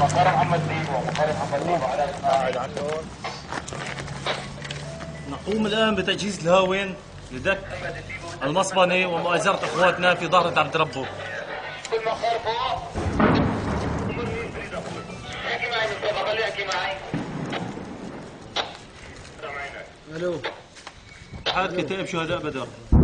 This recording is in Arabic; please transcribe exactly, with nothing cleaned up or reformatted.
مقر محمد ديبو، مقر محمد ديبو على قاعد عندهم. نقوم الآن بتجهيز الهاون لدك المصبنة ومؤازرة إخواتنا في ظهرة عبد ربه. كل مقر فوق. احكي معي مصطفى، خليه يحكي معي. الو. اتحاد كتائب شهداء بدر.